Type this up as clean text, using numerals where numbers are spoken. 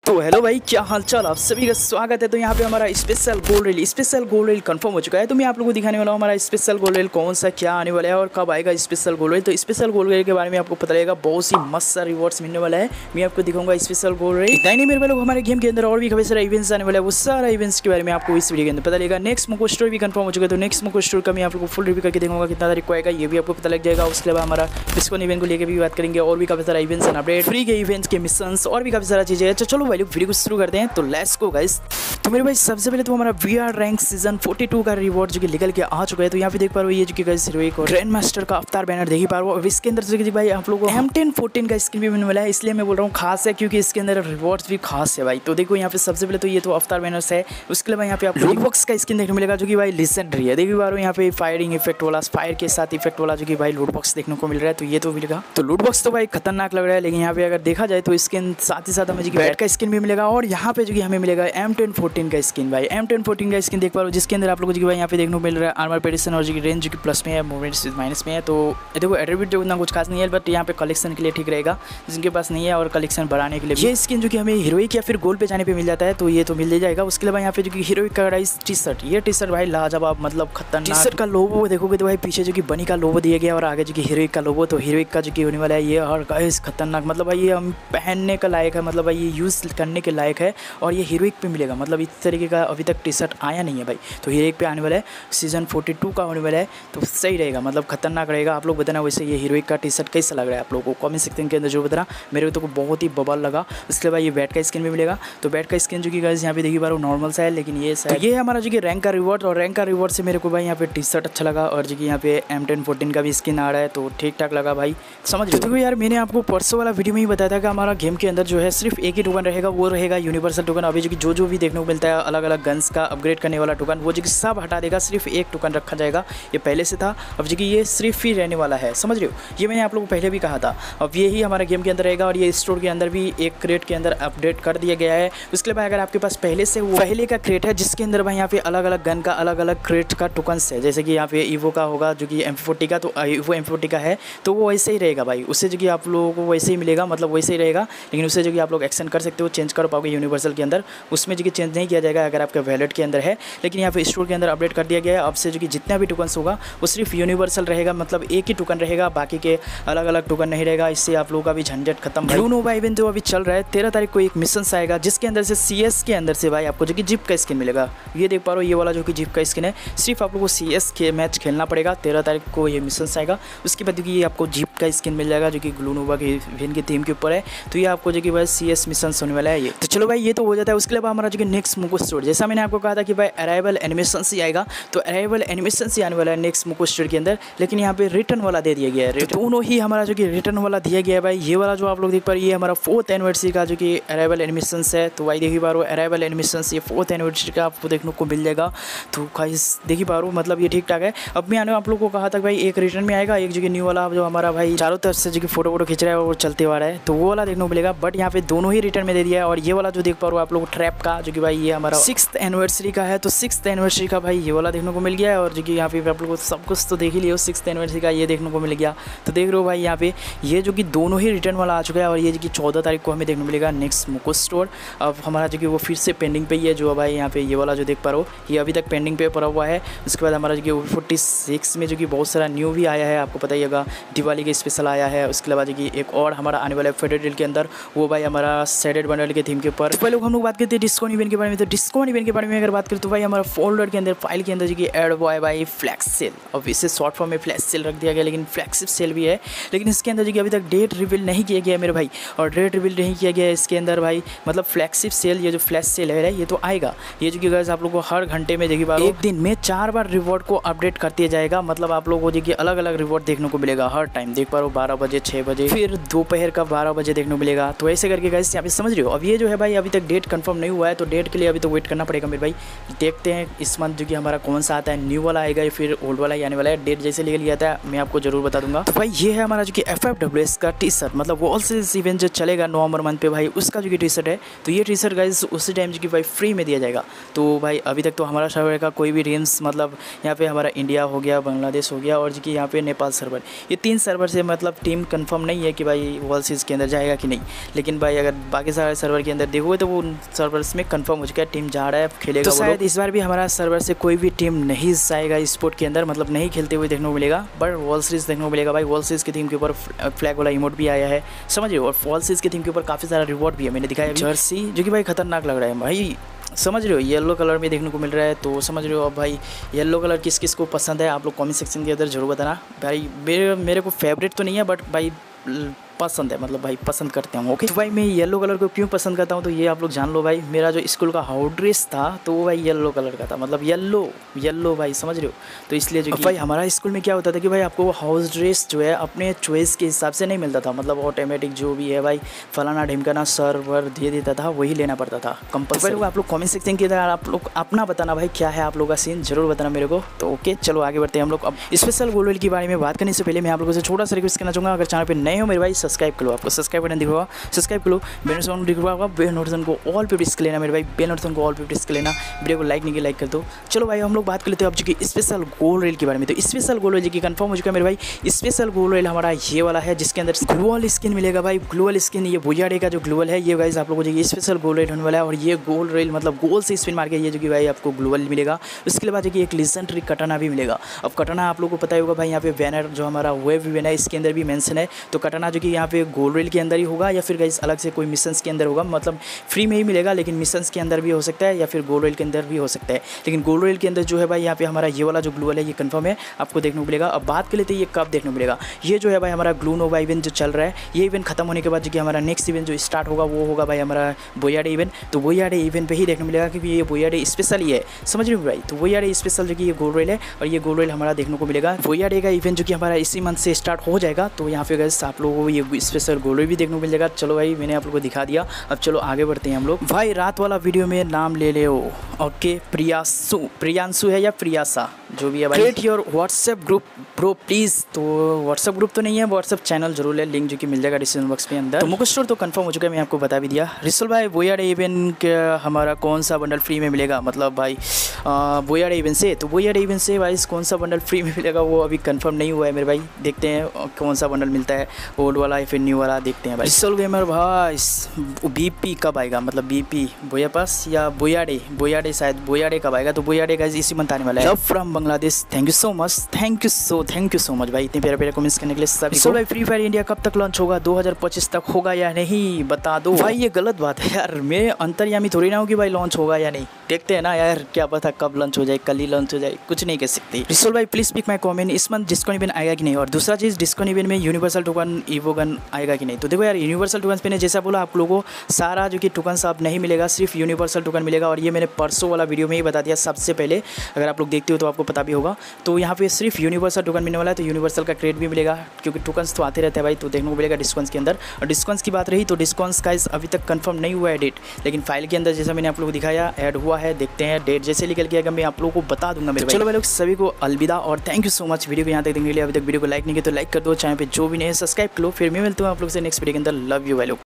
तो हेलो भाई, क्या हालचाल। आप सभी का स्वागत है। तो यहाँ पे हमारा स्पेशल गोल्ड रेल कंफर्म हो चुका है। तो मैं आप लोगों को दिखाने वाला हूँ हमारा स्पेशल गोल्ड रेल कौन सा क्या आने वाला है और कब आएगा स्पेशल गोल्ड रेल। तो स्पेशल गोल्ड रेल के बारे में आपको पता लगेगा, बहुत सी मस्त सा रिवॉर्ड्स मिलने वाला है। मैं आपको दिखाऊंगा स्पेशल गोल्ड रेल। इतना ही नहीं मेरे लोग, हमारे गेम के अंदर और भी काफी सारा इवेंट्स आने वाला है। वो सारा इवेंट्स के बारे में आपको इस वीडियो के अंदर पता लगेगा। नेक्स्ट मोको स्टोर भी कंफर्म हो चुका है। तो नेक्स्ट मोको स्टोर का मैं आप लोग को फुल रिव्यू करके देखूंगा, कितना तारीख को आएगा ये भी आपको पता लग जाएगा। उसके अलावा हमारा डिस्काउंट इवेंट को लेकर भी बात करेंगे और भी काफी सारा इवेंट्स एंड अपडेट, फ्री के इवेंट्स के मिशंस और भी काफी सारा चीजें है। चलो भाई लोग वीडियो को शुरू करते हैं। तो लेट्स गो गाइस। तो मेरे भाई सबसे पहले तो हमारा VR रैंक सीजन 42 का रिवॉर्ड जो कि निकल के आ चुका है। तो यहाँ पे देख पा रहे हो ये जो कि गाइस हीरोइक और ग्रैंड मास्टर का अवतार बैनर देख पा रहे हो। अब इसके अंदर जो कि भाई आप लोगों को M1014 का स्किन भी मिलने वाला है। इसलिए मैं बोल रहा हूँ खास है, क्योंकि इसके अंदर रिवॉर्ड्स भी खास है भाई। तो देखो यहाँ पे सबसे पहले तो ये तो अवतार बैनर्स है। उसके अलावा यहाँ पे आप लूट बॉक्स का स्किन देखने मिलेगा जो कि भाई लेजेंडरी है। देख पा रहे हो यहाँ पे फायरिंग इफेक्ट वाला, फायर के साथ इफेक्ट वाला जो कि भाई लूट बॉक्स देखने को मिल रहा है। तो ये तो मिलेगा। तो लूट बॉक्स तो भाई खतरनाक लग रहा है, लेकिन यहाँ पे अगर देखा जाए तो स्किन साथ ही साथ हमें जो कि बैट का स्किन भी मिलेगा। और यहाँ पे जो कि हमें मिलेगा M1014 का स्किन भाई। M1014 का स्किन देख पा रहे हो, जिसके अंदर आप लोगों को भाई यहाँ पे देखने को मिल रहा है आर्मर पेडिशन और जो कि रेंज जो कि प्लस में है, मूवमेंट माइनस में है। तो देखो एट्रीब्यूट जो उतना कुछ खास नहीं है, बट यहाँ पे कलेक्शन के लिए ठीक रहेगा जिनके पास नहीं है, और कलेक्शन बढ़ाने के लिए ये स्किन जो कि हमें हीरोइक या फिर गोल पे जाने पे मिल जाता है। तो ये तो मिल जाएगा। उसके अलावा यहाँ पे जो कि हीरोइक का टी शर्ट, ये टी शर्ट भाई लाजवाब, मतलब खतरनाक। टी शर्ट का लोगो देखोगे तो भाई पीछे जो कि बनी का लोगो दिया गया और आगे जो कि हीरोइक का लोगो। तो हीरोइक का जो कि होने वाला है ये, और गाइस खतरनाक, मतलब भाई ये हम पहनने का लायक है, मतलब भाई ये यूज़ करने के लायक है। और ये हीरोइक पे मिलेगा, मतलब इस तरीके का अभी तक टी शर्ट आया नहीं है भाई। तो हीरोइक पे आने वाला है, सीजन 42 का होने वाला है। तो सही रहेगा, मतलब खतरनाक रहेगा। आप लोग बताना वैसे ये हीरोइक का टी शर्ट कैसा लग रहा है आप लोगों को कमेंट सेक्शन के अंदर जो बताना। मेरे को तो बहुत ही बवाल लगा। उसके बाद ये बैट का स्किन भी मिलेगा। तो बैट का स्किन जो कि गाइस यहाँ पे देखिए बारो नॉर्मल सा है, लेकिन ये शायद ये हमारा जो कि रैंक का रिवॉर्ड, और रैंक का रिवॉर्ड से मेरे को भाई यहाँ पे टी शर्ट अच्छा लगा। और जो कि यहाँ पे M1014 का भी स्किन आ रहा है, तो ठीक ठाक लगा भाई, समझ रहे हो। देखो यार, मैंने आपको परसों वाला वीडियो में ही बताया था कि हमारा गेम के अंदर जो है सिर्फ एक ही टोकन रहेगा, वो रहेगा यूनिवर्सल टोकन। अभी जो जो भी देखने को मिलता है अलग अलग गन्स का अपग्रेड करने वाला टोकन, वो जो कि सब हटा देगा, सिर्फ एक टोकन रखा जाएगा। ये पहले से था, अब जो कि ये सिर्फ ही रहने वाला है, समझ रहे हो। ये मैंने आप लोगों को पहले भी कहा था। अब ये ही हमारे गेम के अंदर रहेगा, और ये स्टोर के अंदर भी एक क्रेट के अंदर अपडेट कर दिया गया है। उसके बाद अगर आपके पास पहले से वो पहले का क्रेट है, जिसके अंदर भाई यहाँ पे अलग अलग गन का अलग अलग क्रेट का टोकन्स है, जैसे कि यहाँ पे ईवो का होगा जो कि M40 का, तो ईवो M40 का है, तो वो वैसे ही रहेगा भाई। उससे जो कि आप लोगों को वैसे ही मिलेगा, मतलब वैसे ही रहेगा। लेकिन उससे जो कि आप लोग एक्शन कर सकते हो, चेंज कर पाओगे यूनिवर्सल के अंदर। उसमें जो कि चेंज नहीं किया जाएगा अगर आपका वैलेट के अंदर है। लेकिन यहाँ पे स्टोर के अंदर अपडेट कर दिया गया है। अब से जो कि जितना भी टोकन्स होगा वो सिर्फ यूनिवर्सल रहेगा, मतलब एक ही टोकन रहेगा, बाकी के अलग अलग टोकन नहीं रहेगा। इससे आप लोगों का भी झंझट खत्म। ब्लू नोवा इवेंट जो अभी चल रहा है, 13 तारीख को एक मिशन आएगा, जिसके अंदर से CS के अंदर से भाई आपको जो कि जिप का स्किन मिलेगा। ये देख पा रहे हो, ये वाला जो कि जिप का स्किन है, सिर्फ आप लोगों को CS के मैच खेलना पड़ेगा। 13 तारीख को ये मिशन आएगा। उसके बाद ये आपको जिप का स्किन मिल जाएगा जो कि ब्लू नोवा के इवेंट की थीम के ऊपर है। तो ये आपको जो कि भाई CS मिशन होने वाला है ये। तो चलो भाई, ये तो हो जाता है। उसके अलावा हमारा जो कि नेक्स्ट मोको स्टोर, जैसा मैंने आपको कहा था कि भाई अराइवल एनिमेशन से आएगा, तो अराइवल एनिमेशन से आने वाला है नेक्स्ट मोको स्टोर के अंदर। लेकिन यहाँ पे रिटर्न वाला दे दिया गया है। तो दोनों ही हमारा जो कि रिटर्न वाला दिया गया है भाई। ये वाला जो आप लोग देख पा रहे हैं, ये हमारा 4th एनिवर्सरी का जो कि अराइवल एनिमेशन है। तो भाई देखिए पा रहे हो, अराइवल एनिमेशन ये 4th एनिवर्सरी का आपको देखने को मिल जाएगा। तो गाइस देखिए पा रहे हो, मतलब ये ठीक ठाक है। अब मैं आप लोग को कहा था भाई एक रिटर्न में आएगा, एक जो कि न्यू वाला जो हमारा भाई चारों तरफ से जो कि फोटो खींच रहा है वो चलते हुआ रहा है, तो वो वाला देखने को मिलेगा। बट यहाँ पे दोनों ही रिटर्न में दे दिया है। और ये वाला जो देख पा रहे हो आप लोग ट्रैप का, जो कि भाई ये हमारा 6th एनिवर्सरी का है, तो 6th एनिवर्सरी का भाई ये वाला देखने को मिल गया है। और जो कि यहाँ पे आप लोग को सब कुछ तो देख ही लियो, 6th एनिवर्सरी का ये देखने को मिल गया। तो देख रहे हो भाई यहाँ पे ये जो कि दोनों ही रिटर्न वाला आ चुका है। और ये जो कि 14 तारीख को हमें देखने को मिलेगा नेक्स्ट मोको स्टोर। अब हमारा जो कि वो फिर से पेंडिंग पे ही है, जो भाई यहाँ पे ये वाला जो देख पा रहे हो, ये अभी तक पेंडिंग पे पड़ा हुआ है। उसके बाद हमारा जो कि 46 में जो कि बहुत सारा न्यू भी आया है, आपको पता ही होगा, दिवाली के स्पेशल आया है। उसके अलावा जो कि एक और हमारा आने वाला है फेडरल के अंदर, वो भाई हमारा सेडेड बंडल के थीम के ऊपर। तो पहले हम लोग बात करते हैं डिस्काउंट इवेंट के बारे में। तो डिस्काउंट इवेंट के बारे में अगर बात करें तो भाई हमारा फोल्डर के अंदर फाइल के अंदर जो कि ऐड हुआ है भाई फ्लैक्स सेल। अब इसे शॉर्ट फॉर्म में फ्लैश सेल रख दिया गया, लेकिन फ्लैगशिप सेल भी है। लेकिन इसके अंदर जो कि अभी तक डेट रिवील नहीं किया गया है मेरे भाई, और डेट रिवील नहीं किया गया है इसके अंदर भाई। मतलब फ्लैगशिप सेल, ये जो फ्लैश सेल है ये तो आएगा। ये जो कि गाइस आप लोग को हर घंटे में देखिए एक दिन में 4 बार रिवॉर्ड को अपडेट करते जाएगा। मतलब आप लोगों को जो कि अलग अलग रिवॉर्ड देखने को मिलेगा हर टाइम। देख पा रहे हो 12 बजे, 6 बजे, फिर दोपहर का 12 बजे देखने को मिलेगा। तो ऐसे करके गाइस यहाँ पे समझ रहे हो। अब ये जो है भाई अभी तक डेट कंफर्म नहीं हुआ है, तो डेट के लिए अभी तो वेट करना पड़ेगा मेरे भाई। देखते हैं इस मंथ जो कि हमारा कौन सा आता है, न्यू वाला आएगा या फिर ओल्ड वाला ही आने वाला है। डेट जैसे लिया गया था मैं आपको जरूर बता दूंगा। तो भाई ये है हमारा जो कि FFWS का टी शर्ट, मतलब वर्ल्ड सीरीज इवेंट जो चलेगा नवंबर मंथ पे भाई, उसका जो कि टी शर्ट है। तो ये टी शर्ट गाइस उसी टाइम जो कि भाई फ्री में दिया जाएगा। तो भाई अभी तक तो हमारा सर्वर का कोई भी रीम्स, मतलब यहाँ पे हमारा इंडिया हो गया, बांग्लादेश हो गया, और जो कि यहाँ पे नेपाल सर्वर, ये 3 सर्वर से मतलब टीम कंफर्म नहीं है कि भाई वर्ल्ड सीरीज के अंदर जाएगा कि नहीं। लेकिन भाई अगर बाकी सारे सर्वर के अंदर देखोगे तो वो सर्वर्स में कंफर्म हो चुका है, टीम जा रहा है, खेलेगा। तो शायद इस बार भी हमारा सर्वर से कोई भी टीम नहीं जाएगा स्पोर्ट के अंदर, मतलब नहीं खेलते हुए देखने को मिलेगा, बट वर्ल्ड सीरीज देखने को मिलेगा भाई। वर्ल्ड सीरीज की टीम के ऊपर फ्लैग वाला इमोट भी आया है, समझ रहे हो, और वर्ल्ड सीरीज की टीम के ऊपर काफ़ी सारा रिवॉर्ड भी है, मैंने दिखाया जर्सी, जो कि भाई खतरनाक लग रहा है भाई, समझ रहे हो, येलो कलर में देखने को मिल रहा है। तो समझ रहे हो अब भाई येलो कलर किस किस को पसंद है, आप लोग कमेंट सेक्शन के अंदर जरूर बताना भाई। मेरे को फेवरेट तो नहीं है, बट भाई पसंद है, मतलब भाई पसंद करते हैं। ओके, तो भाई मैं येलो कलर को क्यों पसंद करता हूँ तो ये आप लोग जान लो भाई। मेरा जो स्कूल का हाउस ड्रेस था तो वो भाई येलो कलर का था, मतलब येलो भाई, समझ रहे हो। तो इसलिए जो भाई हमारा स्कूल में क्या होता था कि भाई आपको वो हाउस ड्रेस जो है अपने चॉइस के हिसाब से नहीं मिलता था, मतलब ऑटोमेटिक जो भी है भाई फलाना ढिमकाना सर्वर दे देता था, वही लेना पड़ता था कंपल्सरी। आप लोग कमेंट सेक्शन के अंदर आप लोग अपना बताना भाई क्या है आप लोग का सीन, जरूर बताना मेरे को। तो ओके चलो आगे बढ़ते हैं हम लोग। अब स्पेशल गोल्ड के बारे में बात करने से पहले मैं आप लोगों से छोटा सा रिक्वेस्ट करना चाहूँगा, अगर चैनल पर नए हो मेरे भाई सब्सक्राइब करो, आपको सब्सक्राइब बटन दिख रहा, सब्सक्राइब करो, बेल नोटिफिकेशन दिख रहा होगा, बेल नोटिफिकेशन को ऑल पे प्रेस कर लेना मेरे भाई, बेल नोटिफिकेशन को ऑल पे प्रेस कर लेना, वीडियो को लाइक नहीं किया लाइक कर दो। चलो भाई हम लोग बात कर लेते हैं अब जो कि स्पेशल गोल्ड रेल के बारे में। तो स्पेशल गोल्ड रेल की कंफर्म हो चुका है मेरे भाई। स्पेशल गोल्ड रेल हमारा ये वाला है जिसके अंदर ग्लोअल स्किन मिलेगा भाई, ग्लोअल स्किन, ये भुया डे का जो ग्लोअल है ये गाइस आप लोगों को जो स्पेशल गोल्ड रेल होने वाला है। और ये गोल्ड रेल मतलब गोल से स्पिन मार के ये जो कि भाई आपको ग्लोअल मिलेगा। उसके बाद एक लेजेंडरी कटाना भी मिलेगा। अब कटाना आप लोगों को पता ही होगा भाई, यहाँ पे बैनर जो हमारा वेब बैनर है इसके अंदर भी मेंशन है। तो कटाना जो कि यहाँ पे गोल्ड रेल के अंदर ही होगा या फिर गाइस अलग से कोई मिशंस के अंदर होगा, मतलब फ्री में ही मिलेगा, लेकिन मिशंस के अंदर भी हो सकता है या फिर गोल्ड रेल के अंदर भी हो सकता है। लेकिन गोल्ड रेल के अंदर जो है भाई यहाँ पे हमारा ये वाला जो ग्लोअल है ये कंफर्म है, आपको देखने को मिलेगा। अब बात कर लेते हैं ये कब देखने को मिलेगा। ये जो है भाई हमारा ग्लू नोवा इवेंट जो चल रहा है, ये इवेंट खत्म होने के बाद जो कि हमारा नेक्स्ट इवेंट जो स्टार्ट होगा वो होगा भाई हमारा बोया डे इवेंट। तो बोया डे इवेंट पे ही देखने को मिलेगा क्योंकि ये बोया डे स्पेशल ही है, समझ रहे हो भाई। तो बोया डे स्पेशल जो कि ये गोल्ड रेल है और ये गोल्ड रेल हमारा देखने को मिलेगा। बोया डे का इवेंट जो कि हमारा इसी मंथ से स्टार्ट हो जाएगा। तो यहाँ पे गाइस आप लोगों को ये स्पेशल गोल्ड रेल भी देखने को मिल जाएगा। चलो भाई मैंने आप लोगों को दिखा दिया, अब चलो आगे बढ़ते हैं हम लोग। भाई रात वाला वीडियो में नाम ले ले ओके, प्रियांशु है या प्रियासा जो भी है भाई। Create your WhatsApp group bro please. तो व्हाट्सएप ग्रुप तो नहीं है, व्हाट्सएप चैनल जरूर है, लिंक जो कि मिल जाएगा डिस्क्रिप्शन बॉक्स के अंदर। तो मुकेश स्टोर तो कंफर्म हो चुका है, मैं आपको बता भी दिया। रिसल भाई बोया डे इवेंट का हमारा कौन सा बंडल फ्री में मिलेगा, मतलब भाई बोया डे इवेंट से। तो बोया डे इवेंट से भाई कौन सा बंडल फ्री में मिलेगा वो अभी कंफर्म नहीं हुआ है मेरे भाई, देखते हैं कौन सा बंडल मिलता है, ओल्ड वाला या फिर न्यू वाला, देखते हैं भाई। रिसल गेमर भाई बीपी कब आएगा, मतलब बीपी बोया पास या बोया डे शायद बोया डे कब आएगा। तो बोया डे गाइस इसी मंथ आने वाला है। Love from Bangladesh, thank you so much, thank you so much भाई इतने प्यारे प्यारे कमेंट्स करने के लिए सभी को। भाई फ्री फायर इंडिया कब तक लॉन्च होगा, 2025 तक होगा या नहीं बता दो भाई। ये गलत बात है यार, मैं अंतर्यामी थोड़ी ना हूँ कि भाई लॉन्च होगा या नहीं, देखते हैं ना यार, क्या पता कब लॉन्च हो जाए, कल ही लॉन्च हो जाए, कुछ नहीं कह सकते। रिसोल भाई प्लीज पिक माई कमेंट, इस मंथ डिस्काउंट इवेंट आएगा कि नहीं, और दूसरा चीज़ डिस्काउंट इवेंट में यूनिवर्सल टोकन ईवो गन आएगा कि नहीं। तो देखो यार यूनिवर्सल टोकन पे जैसा बोला आप लोगों को सारा जो कि टोकन आप नहीं मिलेगा, सिर्फ यूनिवर्सल टोकन मिलेगा। और ये मैंने परसों वाला वीडियो में ही बता दिया सबसे पहले, अगर आप लोग देखते हो तो आपको पता भी होगा। तो यहाँ पे सिर्फ यूनिवर्सल टोकन मिलने वाला है, तो यूनिवर्सल का क्रेडिट भी मिलेगा क्योंकि टोकन्स तो आते रहते हैं भाई, तो देखने को मिलेगा डिस्काउंट्स के अंदर। और डिस्काउंट्स की बात रही तो डिस्काउंट्स का अभी तक कंफर्म नहीं हुआ है डेट, लेकिन फाइल के अंदर जैसा मैंने आप लोगों को दिखाया ऐड हुआ है, देखते हैं डेट जैसे निकल के आएगा मैं आप लोगों को बता दूंगा मेरे भाई। चलो भाई लोग सभी को अलविदा और thank you so much video को यहाँ तक देखने के लिए। अभी तक वीडियो को लाइक नहीं किया तो लाइक कर दो, चैनल पे जो भी नहीं है सब्सक्राइब करो। फिर मैं मिलता हूँ आप लोग से नेक्स्ट वीडियो के अंदर। लव यू भाई लोग।